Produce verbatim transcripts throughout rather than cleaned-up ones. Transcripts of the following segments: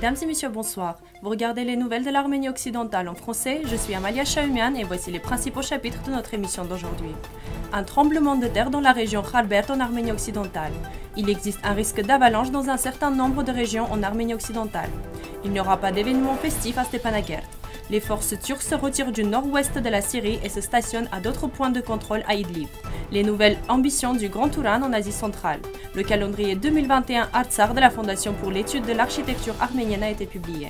Mesdames et messieurs, bonsoir. Vous regardez les nouvelles de l'Arménie occidentale en français, je suis Amalia Chahumian et voici les principaux chapitres de notre émission d'aujourd'hui. Un tremblement de terre dans la région Khalbert en Arménie occidentale. Il existe un risque d'avalanche dans un certain nombre de régions en Arménie occidentale. Il n'y aura pas d'événement festif à Stepanakert. Les forces turques se retirent du nord-ouest de la Syrie et se stationnent à d'autres points de contrôle à Idlib. Les nouvelles ambitions du Grand Touran en Asie centrale. Le calendrier deux mille vingt et un Artsakh de la Fondation pour l'étude de l'architecture arménienne a été publié.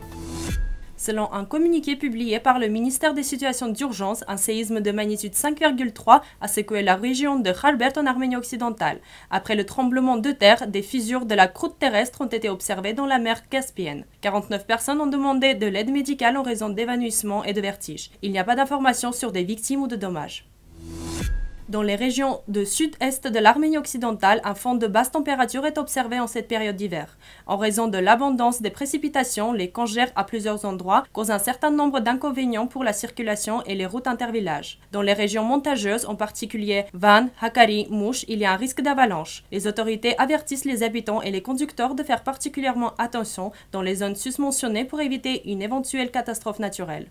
Selon un communiqué publié par le ministère des Situations d'urgence, un séisme de magnitude cinq virgule trois a secoué la région de Khalbert en Arménie occidentale. Après le tremblement de terre, des fissures de la croûte terrestre ont été observées dans la mer Caspienne. quarante-neuf personnes ont demandé de l'aide médicale en raison d'évanouissement et de vertiges. Il n'y a pas d'informations sur des victimes ou de dommages. Dans les régions de sud-est de l'Arménie occidentale, un fond de basse température est observé en cette période d'hiver. En raison de l'abondance des précipitations, les congères à plusieurs endroits causent un certain nombre d'inconvénients pour la circulation et les routes intervillages. Dans les régions montageuses, en particulier Van, Hakkari, Mouch, il y a un risque d'avalanche. Les autorités avertissent les habitants et les conducteurs de faire particulièrement attention dans les zones susmentionnées pour éviter une éventuelle catastrophe naturelle.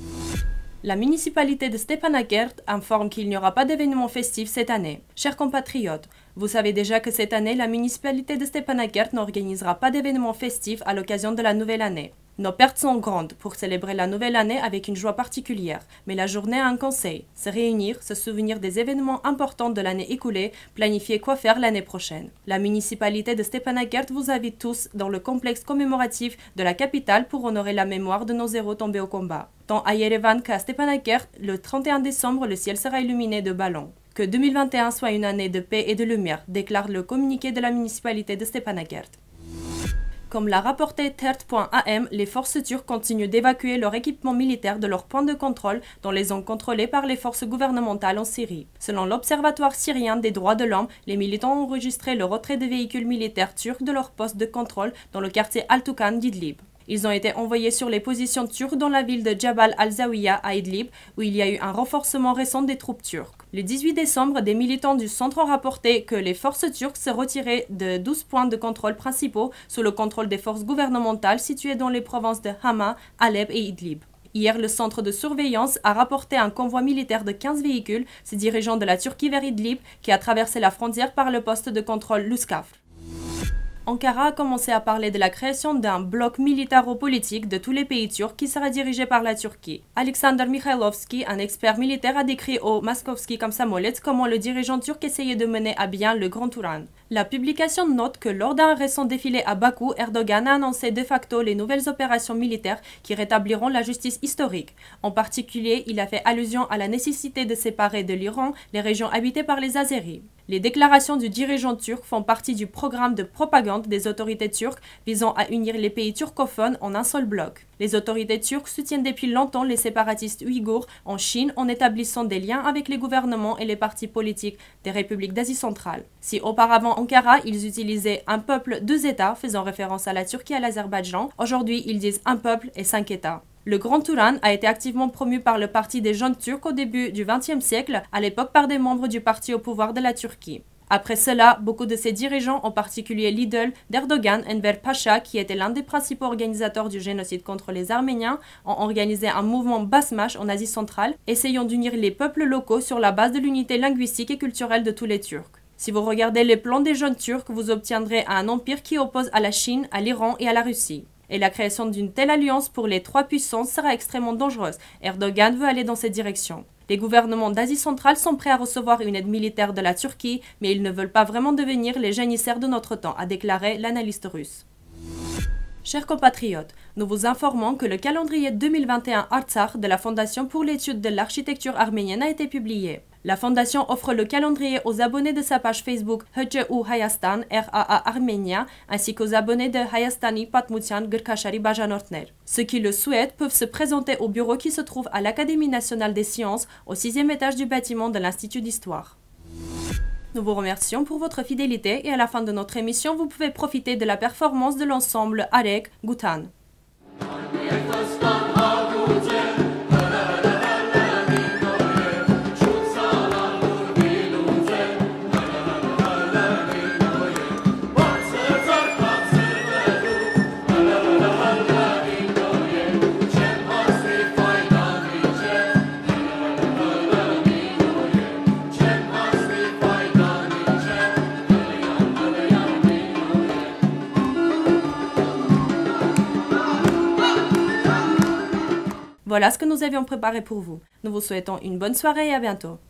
La municipalité de Stepanakert informe qu'il n'y aura pas d'événement festif cette année. Chers compatriotes, vous savez déjà que cette année, la municipalité de Stepanakert n'organisera pas d'événement festif à l'occasion de la nouvelle année. Nos pertes sont grandes pour célébrer la nouvelle année avec une joie particulière, mais la journée a un conseil, se réunir, se souvenir des événements importants de l'année écoulée, planifier quoi faire l'année prochaine. La municipalité de Stepanakert vous invite tous dans le complexe commémoratif de la capitale pour honorer la mémoire de nos héros tombés au combat. Tant à Yerevan qu'à Stepanakert, le trente et un décembre, le ciel sera illuminé de ballons. Que deux mille vingt et un soit une année de paix et de lumière, déclare le communiqué de la municipalité de Stepanakert. Comme l'a rapporté Tert point A M, les forces turques continuent d'évacuer leur équipement militaire de leurs points de contrôle dans les zones contrôlées par les forces gouvernementales en Syrie. Selon l'Observatoire syrien des droits de l'homme, les militants ont enregistré le retrait des véhicules militaires turcs de leurs postes de contrôle dans le quartier Al-Toukan d'Idlib. Ils ont été envoyés sur les positions turques dans la ville de Jabal al-Zawiya à Idlib, où il y a eu un renforcement récent des troupes turques. Le dix-huit décembre, des militants du centre ont rapporté que les forces turques se retiraient de douze points de contrôle principaux sous le contrôle des forces gouvernementales situées dans les provinces de Hama, Alep et Idlib. Hier, le centre de surveillance a rapporté un convoi militaire de quinze véhicules se dirigeant de la Turquie vers Idlib qui a traversé la frontière par le poste de contrôle Luskafr. Ankara a commencé à parler de la création d'un bloc militaro-politique de tous les pays turcs qui sera dirigé par la Turquie. Alexander Mikhailovski, un expert militaire, a décrit au Moskovski Komsomolets comment le dirigeant turc essayait de mener à bien le Grand Touran. La publication note que lors d'un récent défilé à Bakou, Erdogan a annoncé de facto les nouvelles opérations militaires qui rétabliront la justice historique. En particulier, il a fait allusion à la nécessité de séparer de l'Iran les régions habitées par les Azéris. Les déclarations du dirigeant turc font partie du programme de propagande des autorités turques visant à unir les pays turcophones en un seul bloc. Les autorités turques soutiennent depuis longtemps les séparatistes ouïghours en Chine en établissant des liens avec les gouvernements et les partis politiques des républiques d'Asie centrale. Si auparavant Ankara, ils utilisaient un peuple, deux États, faisant référence à la Turquie et à l'Azerbaïdjan, aujourd'hui ils disent un peuple et cinq États. Le Grand Touran a été activement promu par le Parti des jeunes turcs au début du vingtième siècle, à l'époque par des membres du parti au pouvoir de la Turquie. Après cela, beaucoup de ses dirigeants, en particulier l'idole d'Erdogan, Enver Pacha, qui était l'un des principaux organisateurs du génocide contre les Arméniens, ont organisé un mouvement Basmash en Asie centrale, essayant d'unir les peuples locaux sur la base de l'unité linguistique et culturelle de tous les Turcs. Si vous regardez les plans des jeunes turcs, vous obtiendrez un empire qui oppose à la Chine, à l'Iran et à la Russie. Et la création d'une telle alliance pour les trois puissances sera extrêmement dangereuse. Erdogan veut aller dans cette direction. Les gouvernements d'Asie centrale sont prêts à recevoir une aide militaire de la Turquie, mais ils ne veulent pas vraiment devenir les janissaires de notre temps, a déclaré l'analyste russe. Chers compatriotes, nous vous informons que le calendrier deux mille vingt et un Artsakh de la Fondation pour l'étude de l'architecture arménienne a été publié. La Fondation offre le calendrier aux abonnés de sa page Facebook H U Hayastan R A A Armenia ainsi qu'aux abonnés de Hayastani Patmutian Gırkashari Bajanortner. Ceux qui le souhaitent peuvent se présenter au bureau qui se trouve à l'Académie nationale des sciences au sixième étage du bâtiment de l'Institut d'histoire. Nous vous remercions pour votre fidélité et à la fin de notre émission, vous pouvez profiter de la performance de l'ensemble Arek Gutan. Voilà ce que nous avions préparé pour vous. Nous vous souhaitons une bonne soirée et à bientôt.